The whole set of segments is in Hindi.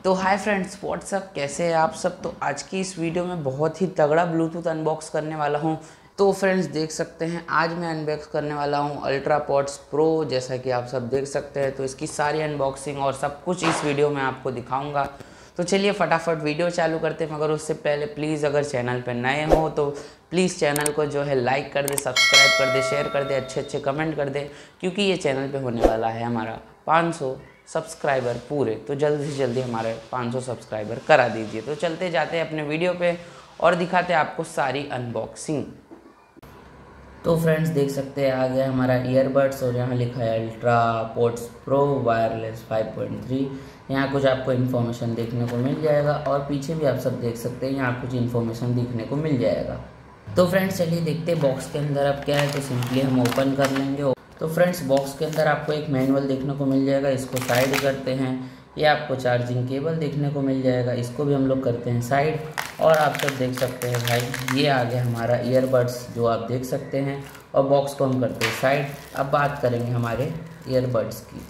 तो हाय फ्रेंड्स, व्हाट्सअप, कैसे हैं आप सब। तो आज की इस वीडियो में बहुत ही तगड़ा ब्लूटूथ अनबॉक्स करने वाला हूं। तो फ्रेंड्स देख सकते हैं, आज मैं अनबॉक्स करने वाला हूं अल्ट्रापॉड्स प्रो। जैसा कि आप सब देख सकते हैं, तो इसकी सारी अनबॉक्सिंग और सब कुछ इस वीडियो में आपको दिखाऊंगा। तो चलिए फटाफट वीडियो चालू करते हैं। मगर उससे पहले प्लीज़ अगर चैनल पर नए हो तो प्लीज़ चैनल को जो है लाइक कर दे, सब्सक्राइब कर दे, शेयर कर दे, अच्छे कमेंट कर दे, क्योंकि ये चैनल पे होने वाला है हमारा 500 सब्सक्राइबर पूरे। तो जल्दी से जल्दी हमारे 500 सब्सक्राइबर करा दीजिए। तो चलते जाते हैं अपने वीडियो पे और दिखाते हैं आपको सारी अनबॉक्सिंग। तो फ्रेंड्स देख सकते हैं, आ गया हमारा ईयरबड्स और यहाँ लिखा है अल्ट्रापॉड्स प्रो वायरलेस 5.3। यहाँ कुछ आपको इन्फॉर्मेशन देखने को मिल जाएगा और पीछे भी आप सब देख सकते हैं, यहाँ कुछ इन्फॉर्मेशन देखने को मिल जाएगा। तो फ्रेंड्स चलिए देखते हैं बॉक्स के अंदर अब क्या है। तो सिंपली हम ओपन कर लेंगे। तो फ्रेंड्स बॉक्स के अंदर आपको एक मैनुअल देखने को मिल जाएगा, इसको साइड करते हैं। ये आपको चार्जिंग केबल देखने को मिल जाएगा, इसको भी हम लोग करते हैं साइड। और आप सब देख सकते हैं भाई, ये आ गया हमारा ईयरबड्स जो आप देख सकते हैं। और बॉक्स को हम करते हैं साइड। अब बात करेंगे हमारे ईयरबड्स की।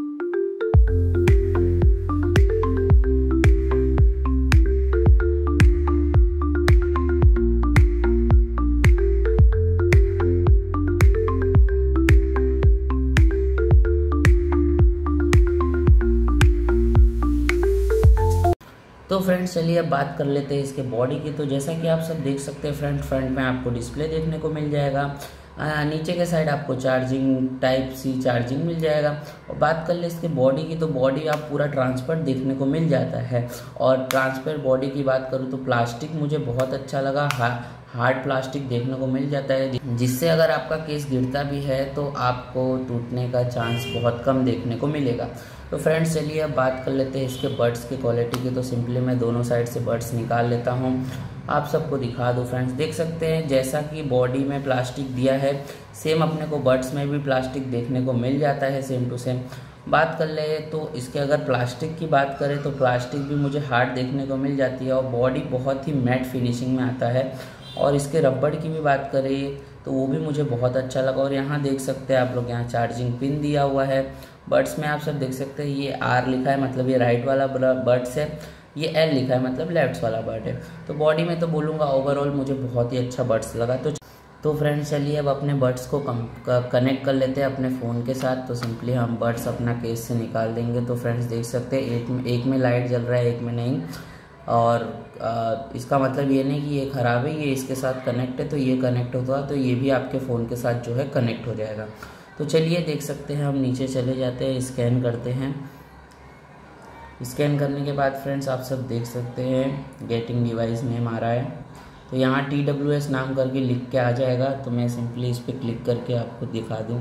तो फ्रेंड्स चलिए अब बात कर लेते हैं इसके बॉडी की। तो जैसा कि आप सब देख सकते हैं, फ्रंट में आपको डिस्प्ले देखने को मिल जाएगा। नीचे के साइड आपको चार्जिंग टाइप सी चार्जिंग मिल जाएगा। और बात कर ले इसके बॉडी की, तो बॉडी आप पूरा ट्रांसपेरेंट देखने को मिल जाता है। और ट्रांसपेरेंट बॉडी की बात करूँ तो प्लास्टिक मुझे बहुत अच्छा लगा। हार्ड प्लास्टिक देखने को मिल जाता है, जिससे अगर आपका केस गिरता भी है तो आपको टूटने का चांस बहुत कम देखने को मिलेगा। तो फ्रेंड्स चलिए अब बात कर लेते हैं इसके बड्स की क्वालिटी की। तो सिंपली मैं दोनों साइड से बड्स निकाल लेता हूँ, आप सबको दिखा दूँ। फ्रेंड्स देख सकते हैं, जैसा कि बॉडी में प्लास्टिक दिया है, सेम अपने को बड्स में भी प्लास्टिक देखने को मिल जाता है, सेम टू सेम। बात कर ले तो इसके अगर प्लास्टिक की बात करें तो प्लास्टिक भी मुझे हार्ड देखने को मिल जाती है और बॉडी बहुत ही मैट फिनिशिंग में आता है। और इसके रबड़ की भी बात करें तो वो भी मुझे बहुत अच्छा लगा। और यहाँ देख सकते हैं आप लोग, यहाँ चार्जिंग पिन दिया हुआ है। बड्स में आप सब देख सकते हैं, ये R लिखा है, मतलब ये राइट वाला बड्स है। ये L लिखा है, मतलब लेफ्ट वाला बड है। तो बॉडी में तो बोलूँगा ओवरऑल मुझे बहुत ही अच्छा बड्स लगा। तो फ्रेंड्स चलिए अब अपने बड्स को कनेक्ट कर लेते हैं अपने फ़ोन के साथ। तो सिंपली हम बड्स अपना केस से निकाल देंगे। तो फ्रेंड्स देख सकते हैं, एक में लाइट जल रहा है, एक में नहीं। और इसका मतलब ये नहीं कि ये ख़राब है, ये इसके साथ कनेक्ट है। तो ये कनेक्ट होगा तो ये भी आपके फ़ोन के साथ जो है कनेक्ट हो जाएगा। तो चलिए देख सकते हैं, हम नीचे चले जाते हैं, स्कैन करते हैं। स्कैन करने के बाद फ्रेंड्स आप सब देख सकते हैं गेटिंग डिवाइस नेम आ रहा है। तो यहाँ TWS नाम करके लिख के आ जाएगा। तो मैं सिंपली इस पर क्लिक करके आपको दिखा दूँ।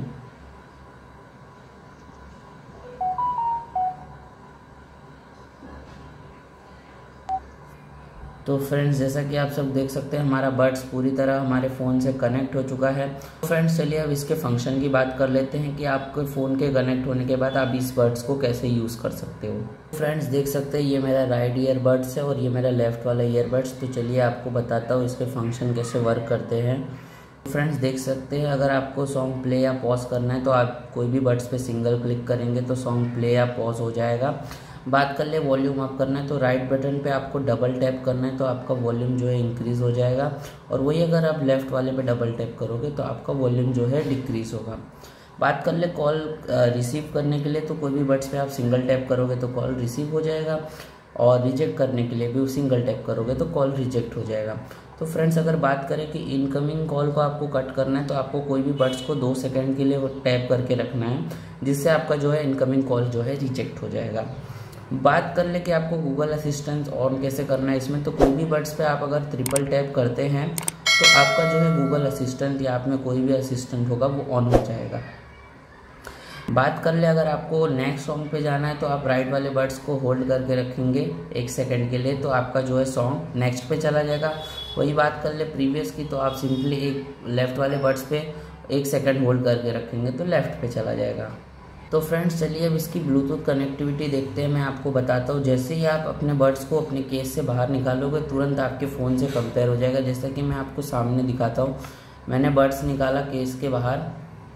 तो फ्रेंड्स जैसा कि आप सब देख सकते हैं, हमारा बड्स पूरी तरह हमारे फ़ोन से कनेक्ट हो चुका है। तो फ्रेंड्स चलिए अब इसके फंक्शन की बात कर लेते हैं कि आपके फ़ोन के कनेक्ट होने के बाद आप इस बड्स को कैसे यूज़ कर सकते हो। फ्रेंड्स देख सकते हैं, ये मेरा राइट ईयरबड्स है और ये मेरा लेफ्ट वाला ईयरबड्स। तो चलिए आपको बताता हूँ इसके फंक्शन कैसे वर्क करते हैं। फ्रेंड्स देख सकते हैं, अगर आपको सॉन्ग प्ले या पॉज करना है तो आप कोई भी बड्स पे सिंगल क्लिक करेंगे तो सॉन्ग प्ले या पॉज हो जाएगा। बात कर ले वॉल्यूम अप करना है तो राइट बटन पे आपको डबल टैप करना है तो आपका वॉल्यूम जो है इंक्रीज़ हो जाएगा। और वही अगर आप लेफ़्ट वाले पे डबल टैप करोगे तो आपका वॉल्यूम जो है डिक्रीज़ होगा। बात कर ले कॉल रिसीव करने के लिए, तो कोई भी बड्स पे आप सिंगल टैप करोगे तो कॉल रिसीव हो जाएगा। और रिजेक्ट करने के लिए भी सिंगल टैप करोगे तो कॉल रिजेक्ट हो जाएगा। तो फ्रेंड्स अगर बात करें कि इनकमिंग कॉल को आपको कट करना है तो आपको कोई भी बड्स को 2 सेकंड के लिए टैप करके रखना है, जिससे आपका जो है इनकमिंग कॉल जो है रिजेक्ट हो जाएगा। बात कर ले कि आपको गूगल असिस्टेंट ऑन कैसे करना है इसमें, तो कोई भी बड्स पे आप अगर ट्रिपल टैप करते हैं तो आपका जो है गूगल असिस्टेंट या आप में कोई भी असिस्टेंट होगा वो ऑन हो जाएगा। बात कर ले अगर आपको नेक्स्ट सॉन्ग पे जाना है तो आप राइट वाले बड्स को होल्ड करके रखेंगे 1 सेकंड के लिए, तो आपका जो है सॉन्ग नेक्स्ट पे चला जाएगा। वही बात कर ले प्रीवियस की, तो आप सिंपली एक लेफ़्ट वाले बड्स पे 1 सेकंड होल्ड करके रखेंगे तो लेफ़्ट पे चला जाएगा। तो फ्रेंड्स चलिए अब इसकी ब्लूटूथ कनेक्टिविटी देखते हैं। मैं आपको बताता हूँ, जैसे ही आप अपने बड्स को अपने केस से बाहर निकालोगे तुरंत आपके फ़ोन से कंपेयर हो जाएगा। जैसा कि मैं आपको सामने दिखाता हूँ, मैंने बड्स निकाला केस के बाहर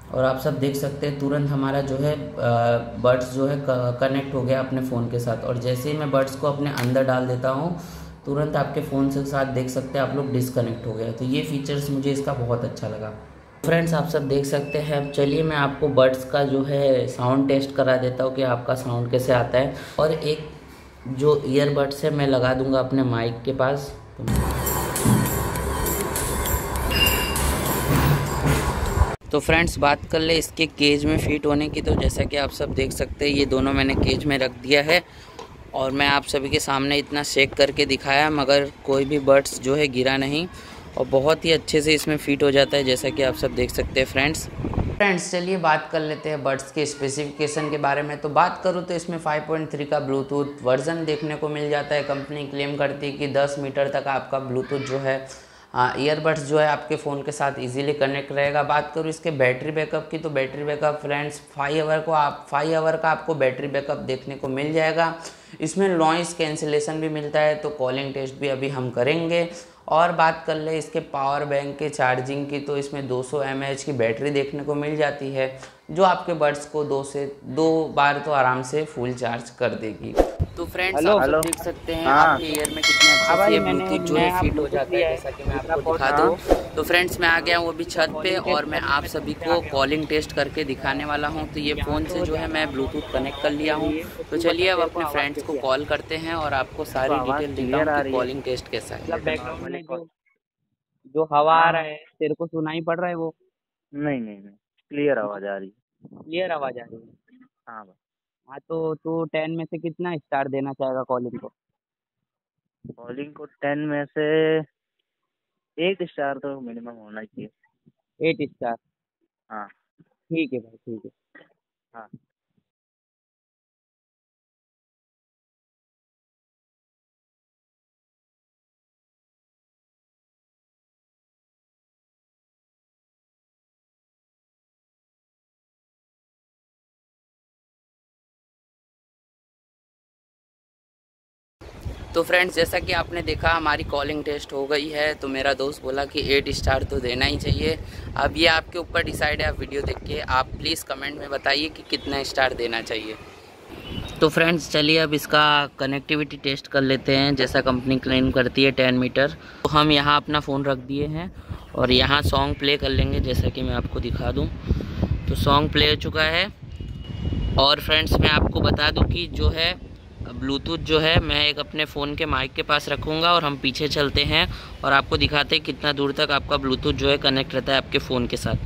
और आप सब देख सकते हैं तुरंत हमारा जो है बड्स जो है कनेक्ट हो गया अपने फ़ोन के साथ। और जैसे ही मैं बड्स को अपने अंदर डाल देता हूँ तुरंत आपके फ़ोन से साथ देख सकते हैं आप लोग डिस्कनेक्ट हो गया। तो ये फीचर्स मुझे इसका बहुत अच्छा लगा। फ्रेंड्स आप सब देख सकते हैं। चलिए मैं आपको बड्स का जो है साउंड टेस्ट करा देता हूँ कि आपका साउंड कैसे आता है। और एक जो ईयरबड्स है मैं लगा दूंगा अपने माइक के पास। तो फ्रेंड्स बात कर ले इसके केज में फिट होने की। तो जैसा कि आप सब देख सकते हैं ये दोनों मैंने केज में रख दिया है और मैं आप सभी के सामने इतना शेक करके दिखाया मगर कोई भी बड्स जो है गिरा नहीं और बहुत ही अच्छे से इसमें फिट हो जाता है जैसा कि आप सब देख सकते हैं फ्रेंड्स चलिए बात कर लेते हैं बड्स के स्पेसिफिकेशन के बारे में। तो बात करूँ तो इसमें 5.3 का ब्लूटूथ वर्जन देखने को मिल जाता है। कंपनी क्लेम करती है कि 10 मीटर तक आपका ब्लूटूथ जो है ईयरबड्स जो है आपके फ़ोन के साथ इजीली कनेक्ट रहेगा। बात करूँ इसके बैटरी बैकअप की तो बैटरी बैकअप फ्रेंड्स 5 आवर का आपको बैटरी बैकअप देखने को मिल जाएगा। इसमें नॉइस कैंसिलेशन भी मिलता है तो कॉलिंग टेस्ट भी अभी हम करेंगे। और बात कर ले इसके पावर बैंक के चार्जिंग की तो इसमें 200 mAh की बैटरी देखने को मिल जाती है जो आपके बड्स को 2 बार तो आराम से फुल चार्ज कर देगी। तो फ्रेंड्स आप लोग देख सकते हैं आपके ईयर में कितने अच्छे से ये ब्लूटूथ जो है फिट हो जाता है जैसा कि मैं आपको दिखा दूँ। तो फ्रेंड्स मैं आ गया हूँ वो भी छत पे और मैं आप सभी को कॉलिंग टेस्ट करके दिखाने वाला हूँ। तो ये फ़ोन से जो है मैं ब्लूटूथ कनेक्ट कर लिया हूँ। तो चलिए अब अपने फ्रेंड्स को कॉल करते हैं और आपको सारी डिटेल देता हूँ कि कॉलिंग टेस्ट कैसा है। बैकग्राउंड में जो हवा आ रहा है तेरे को सुनाई पड़ रहा है वो? नहीं नहीं नहीं, क्लियर आवाज आ रही है। क्लियर आवाज आ रही है। हाँ भाई। हाँ तो तू 10 में से कितना स्टार देना चाहेगा कॉलिंग को? कॉलिंग को 10 में से 8 स्टार तो मिनिमम होना चाहिए। 8 स्टार। हाँ ठीक है भाई ठीक है। हाँ। तो फ्रेंड्स जैसा कि आपने देखा हमारी कॉलिंग टेस्ट हो गई है। तो मेरा दोस्त बोला कि 8 स्टार तो देना ही चाहिए। अब ये आपके ऊपर डिसाइड है, आप वीडियो देख के आप प्लीज़ कमेंट में बताइए कि कितना स्टार देना चाहिए। तो फ्रेंड्स चलिए अब इसका कनेक्टिविटी टेस्ट कर लेते हैं। जैसा कंपनी क्लेम करती है 10 मीटर। तो हम यहाँ अपना फ़ोन रख दिए हैं और यहाँ सॉन्ग प्ले कर लेंगे जैसा कि मैं आपको दिखा दूँ। तो सॉन्ग प्ले हो चुका है। और फ्रेंड्स मैं आपको बता दूं कि जो है ब्लूटूथ जो है मैं एक अपने फ़ोन के माइक के पास रखूँगा और हम पीछे चलते हैं और आपको दिखाते हैं कितना दूर तक आपका ब्लूटूथ जो है कनेक्ट रहता है आपके फ़ोन के साथ।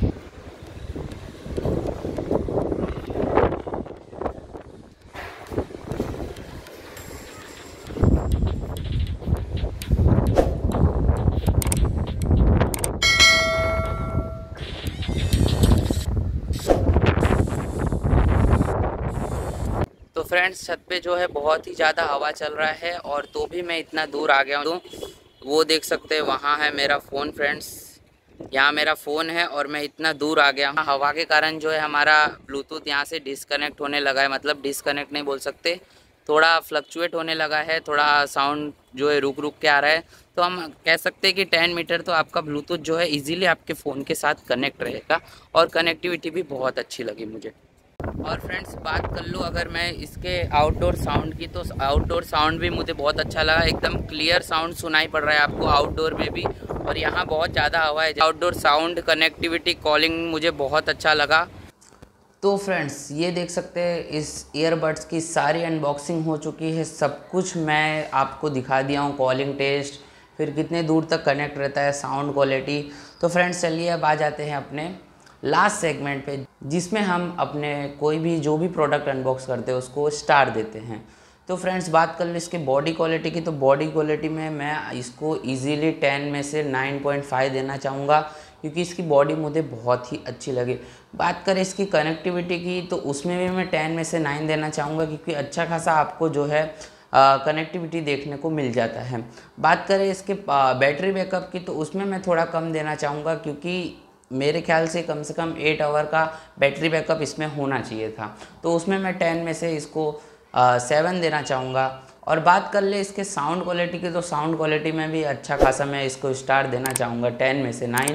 तो फ्रेंड्स छत पे जो है बहुत ही ज़्यादा हवा चल रहा है और तो भी मैं इतना दूर आ गया हूँ। वो देख सकते हैं वहाँ है मेरा फ़ोन फ्रेंड्स, यहाँ मेरा फ़ोन है और मैं इतना दूर आ गया हूँ। हवा के कारण जो है हमारा ब्लूटूथ यहाँ से डिस्कनेक्ट होने लगा है, मतलब डिस्कनेक्ट नहीं बोल सकते, थोड़ा फ्लक्चुएट होने लगा है, थोड़ा साउंड जो है रुक रुक के आ रहा है। तो हम कह सकते हैं कि 10 मीटर तो आपका ब्लूटूथ जो है ईजिली आपके फ़ोन के साथ कनेक्ट रहेगा और कनेक्टिविटी भी बहुत अच्छी लगी मुझे। और फ्रेंड्स बात कर लूँ अगर मैं इसके आउटडोर साउंड की तो आउटडोर साउंड भी मुझे बहुत अच्छा लगा। एकदम क्लियर साउंड सुनाई पड़ रहा है आपको आउटडोर में भी और यहाँ बहुत ज़्यादा हवा है। आउटडोर साउंड कनेक्टिविटी कॉलिंग मुझे बहुत अच्छा लगा। तो फ्रेंड्स ये देख सकते हैं इस ईयरबड्स की सारी अनबॉक्सिंग हो चुकी है। सब कुछ मैं आपको दिखा दिया हूँ, कॉलिंग टेस्ट, फिर कितने दूर तक कनेक्ट रहता है, साउंड क्वालिटी। तो फ्रेंड्स चलिए अब आ जाते हैं अपने लास्ट सेगमेंट पे जिसमें हम अपने कोई भी जो भी प्रोडक्ट अनबॉक्स करते हैं उसको स्टार देते हैं। तो फ्रेंड्स बात कर लो इसके बॉडी क्वालिटी की। तो बॉडी क्वालिटी में मैं इसको इजीली 10 में से 9.5 देना चाहूँगा क्योंकि इसकी बॉडी मुझे बहुत ही अच्छी लगी। बात करें इसकी कनेक्टिविटी की तो उसमें भी मैं 10 में से 9 देना चाहूँगा क्योंकि अच्छा खासा आपको जो है कनेक्टिविटी देखने को मिल जाता है। बात करें इसके बैटरी बैकअप की तो उसमें मैं थोड़ा कम देना चाहूँगा क्योंकि मेरे ख्याल से कम 8 आवर का बैटरी बैकअप इसमें होना चाहिए था। तो उसमें मैं 10 में से इसको 7 देना चाहूँगा। और बात कर ले इसके साउंड क्वालिटी की तो साउंड क्वालिटी में भी अच्छा खासा मैं इसको स्टार देना चाहूँगा 10 में से 9।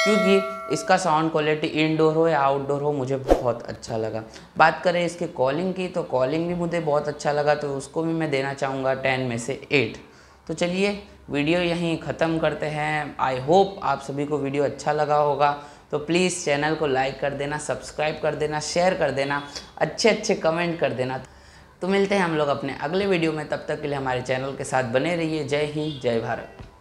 क्योंकि इसका साउंड क्वालिटी इंडोर हो या आउटडोर हो मुझे बहुत अच्छा लगा। बात करें इसके कॉलिंग की, तो कॉलिंग भी मुझे बहुत अच्छा लगा, तो उसको भी मैं देना चाहूँगा 10 में से 8। तो चलिए वीडियो यहीं ख़त्म करते हैं। आई होप आप सभी को वीडियो अच्छा लगा होगा, तो प्लीज़ चैनल को लाइक कर देना, सब्सक्राइब कर देना, शेयर कर देना, अच्छे अच्छे कमेंट कर देना। तो मिलते हैं हम लोग अपने अगले वीडियो में, तब तक के लिए हमारे चैनल के साथ बने रहिए। जय हिंद, जय भारत।